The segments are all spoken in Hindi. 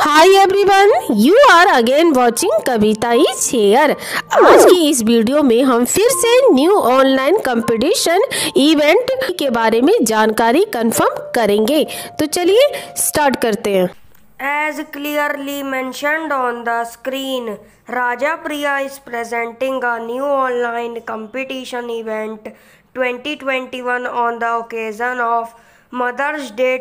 Hi everyone, you are again watching Kavita is share. आज की इस वीडियो में हम फिर से न्यू ऑनलाइन कंपटीशन इवेंट के बारे में जानकारी कंफर्म करेंगे। तो चलिए स्टार्ट करते हैं। As clearly mentioned on the screen, Rajapriya is presenting a new online competition event 2021 on the occasion of Mother's Day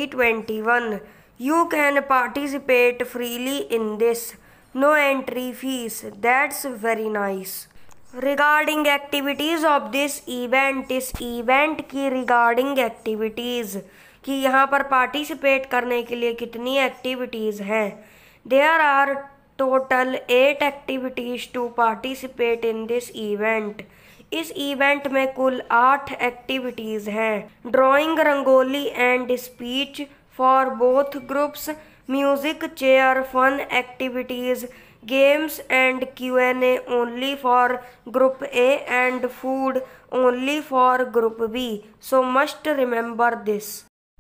2021. You can participate freely in this. No entry fees. That's very nice. Regarding activities of this event, इस event की regarding activities कि यहाँ पर पार्टिसिपेट करने के लिए कितनी एक्टिविटीज़ हैं। There are total 8 activities to participate in this event. इस इवेंट में कुल 8 एक्टिविटीज़ हैं। Drawing, rangoli and speech for both groups, music chair, fun activities, games and Q&A only for group A and food only for group B. So must remember this.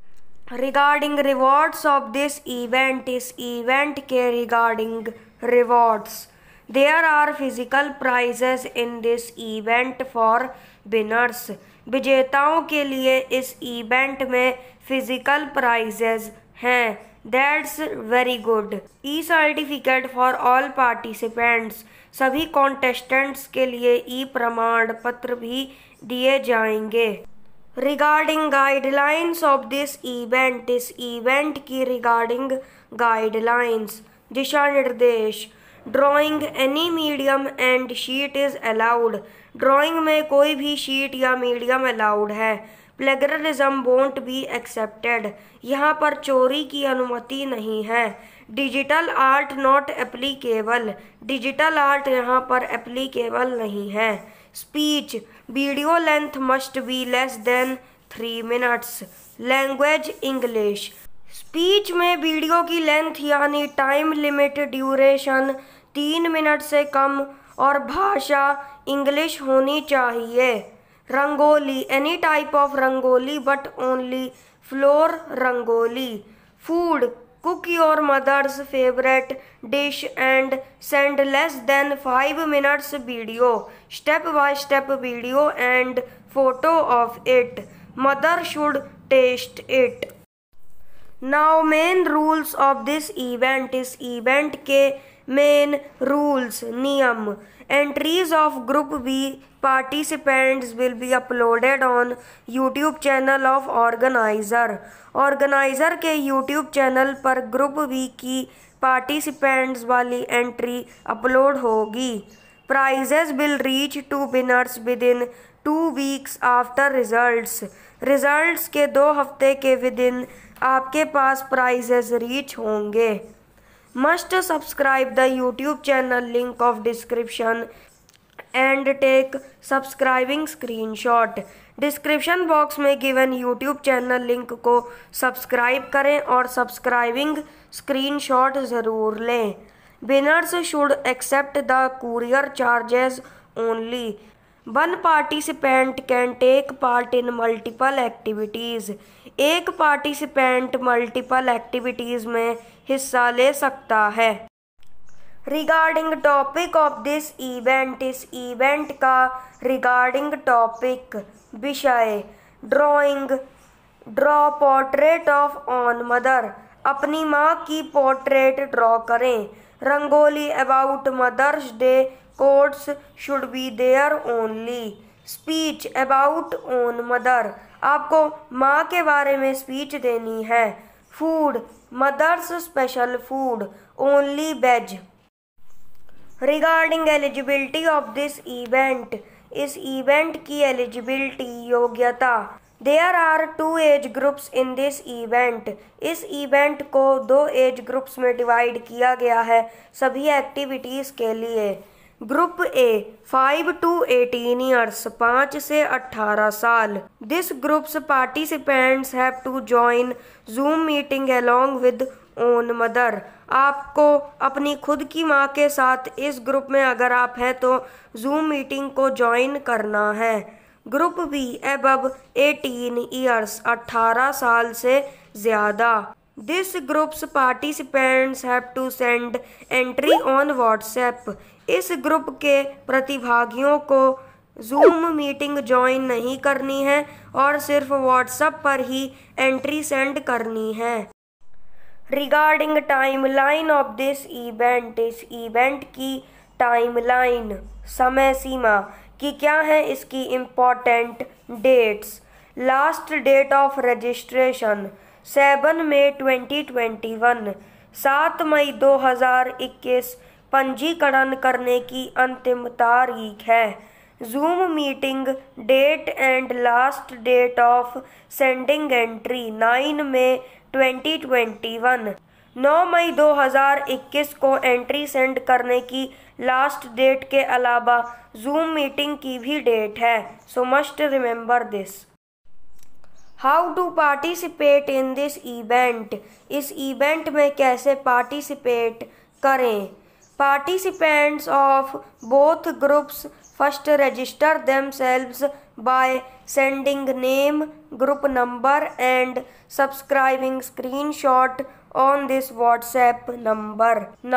Regarding rewards of this event, इस event के regarding rewards, there are physical prizes in this event for winners. विजेताओं के लिए इस event में physical prizes हैं। That's very good. E-certificate for all participants. सभी contestants के लिए प्रमाण पत्र भी दिए जाएंगे। Regarding guidelines of this event, इस event की regarding guidelines, दिशा निर्देश। Drawing any medium and sheet is allowed. Drawing में कोई भी शीट या मीडियम अलाउड है। Plagiarism won't be accepted. यहाँ पर चोरी की अनुमति नहीं है। Digital art not applicable. Digital art यहाँ पर एप्लीकेबल नहीं है। Speech, video length must be less than 3 minutes. Language English. Speech में वीडियो की लेंथ यानी टाइम लिमिट ड्यूरेशन 3 मिनट से कम और भाषा इंग्लिश होनी चाहिए। Rangoli, any type of rangoli but only floor rangoli. Food, cook your mother's favorite dish and send less than 5 minutes video, step by step video and photo of it. Mother should taste it. Now main rules of this event, इस event के main rules, नियम। Entries of group B participants will be uploaded on YouTube channel of organizer. Organizer के YouTube चैनल पर ग्रुप B की पार्टिसिपेंट्स वाली एंट्री अपलोड होगी। Prizes will reach to winners within 2 weeks after results. Results के 2 हफ्ते के विदिन आपके पास प्राइजेस रीच होंगे। Must subscribe the YouTube channel, link of description and take subscribing screenshot. Description box में गिवन YouTube चैनल लिंक को सब्सक्राइब करें और सब्सक्राइबिंग स्क्रीनशॉट ज़रूर लें। Winners should accept the courier charges only. 1 participant can take part in multiple activities. एक पार्टिसिपेंट मल्टीपल एक्टिविटीज़ में हिस्सा ले सकता है। Regarding topic of this event, इस इवेंट का रिगार्डिंग टॉपिक विषय। Drawing, draw portrait of on mother, अपनी माँ की पोर्ट्रेट ड्रॉ करें। Rangoli, about mother's day quotes should be there only. Speech, about own mother, आपको माँ के बारे में स्पीच देनी है। Food, mother's special food, only veg. Regarding eligibility of this event, इस इवेंट की एलिजिबिलिटी योग्यता। There are 2 age groups in this event, इस इवेंट को 2 एज ग्रुप्स में डिवाइड किया गया है सभी एक्टिविटीज़ के लिए। ग्रुप ए 5 to 18 ईयर्स, 5 से 18 साल। This groups participants have to join zoom meeting along with own mother. आपको अपनी खुद की माँ के साथ इस ग्रुप में अगर आप हैं तो जूम मीटिंग को ज्वाइन करना है। ग्रुप बी अबव 18 ईयर्स, 18 साल से ज़्यादा। This group's participants have to send entry on WhatsApp. इस ग्रुप के प्रतिभागियों को जूम मीटिंग ज्वाइन नहीं करनी है और सिर्फ व्हाट्सएप पर ही एंट्री सेंड करनी है। Regarding timeline of this event, इस इवेंट की टाइमलाइन समय सीमा कि क्या है इसकी important dates. Last date of registration 7 मई 2021, 7 मई 2021 पंजीकरण करने की अंतिम तारीख है। Zoom meeting date and last date of sending entry 9 मई 2021, 9 मई 2021 को एंट्री सेंड करने की लास्ट डेट के अलावा जूम मीटिंग की भी डेट है। So must remember this. How to participate in this event, इस इवेंट में कैसे पार्टिसिपेट करें। Participants of both groups first register themselves by sending name, group number and subscribing screenshot on this WhatsApp number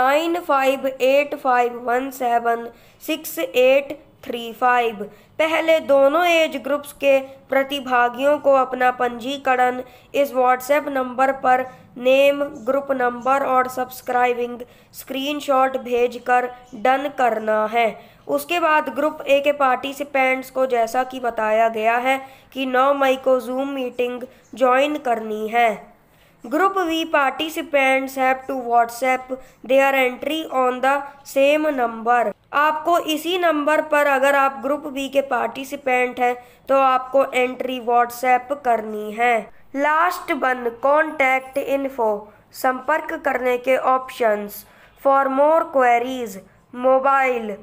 9585176835। पहले दोनों एज ग्रुप्स के प्रतिभागियों को अपना पंजीकरण इस व्हाट्सएप नंबर पर नेम, ग्रुप नंबर और सब्सक्राइबिंग स्क्रीनशॉट भेजकर डन करना है। उसके बाद ग्रुप ए के पार्टिसिपेंट्स को जैसा कि बताया गया है कि 9 मई को जूम मीटिंग ज्वाइन करनी है। Group B participants have to WhatsApp their entry on the same number. आपको इसी नंबर पर, अगर आप ग्रुप बी के पार्टिसिपेंट हैं तो आपको एंट्री व्हाट्सएप करनी है। लास्ट वन, कॉन्टैक्ट इन्फो, संपर्क करने के options. For more queries mobile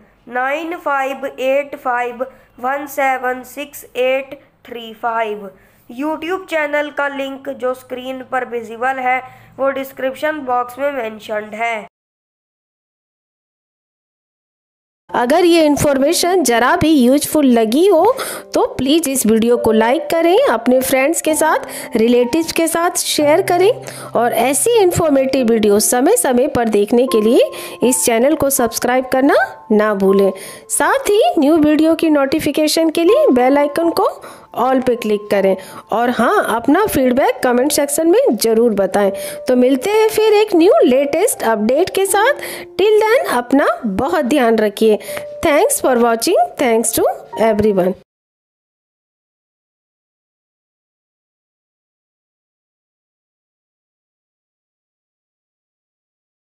9585176835। YouTube channel का लिंक जो स्क्रीन पर विजिबल है वो डिस्क्रिप्शन बॉक्स में मेंशन्ड है। अगर ये इन्फॉर्मेशन जरा भी यूजफुल लगी हो तो प्लीज़ इस वीडियो को लाइक करें, अपने फ्रेंड्स के साथ, रिलेटिव्स के साथ शेयर करें और ऐसी इन्फॉर्मेटिव वीडियो समय समय पर देखने के लिए इस चैनल को सब्सक्राइब करना ना भूलें। साथ ही न्यू वीडियो की नोटिफिकेशन के लिए बेल आइकन को ऑल पे क्लिक करें और हाँ, अपना फीडबैक कमेंट सेक्शन में ज़रूर बताएं। तो मिलते हैं फिर एक न्यू लेटेस्ट अपडेट के साथ। टिल देन अपना बहुत ध्यान रखिए। Thanks for watching. Thanks to everyone.